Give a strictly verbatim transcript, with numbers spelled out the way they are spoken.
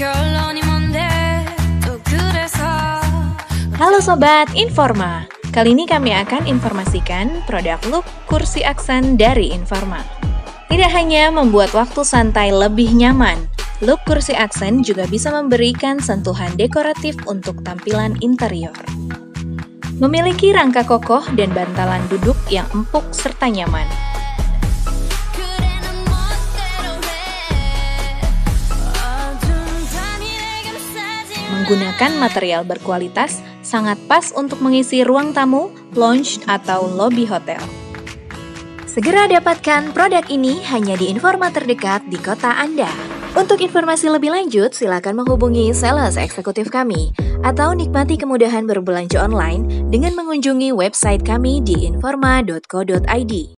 Halo Sobat Informa, kali ini kami akan informasikan produk look kursi aksen dari Informa. Tidak hanya membuat waktu santai lebih nyaman, look kursi aksen juga bisa memberikan sentuhan dekoratif untuk tampilan interior. Memiliki rangka kokoh dan bantalan duduk yang empuk serta nyaman. Menggunakan material berkualitas, sangat pas untuk mengisi ruang tamu, lounge, atau lobi hotel. Segera dapatkan produk ini hanya di Informa terdekat di kota Anda. Untuk informasi lebih lanjut, silakan menghubungi sales eksekutif kami atau nikmati kemudahan berbelanja online dengan mengunjungi website kami di informa dot co dot i d.